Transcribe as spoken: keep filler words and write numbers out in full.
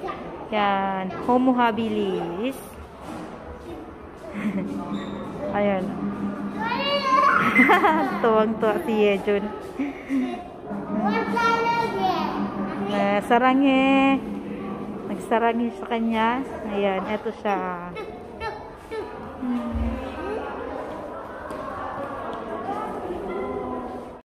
Yan. Homo habilis. Ayan. Tuwang-tuwa si Yejun. Uh, sarangi. Nagsarangi sa kanya. Ayan. Eto siya.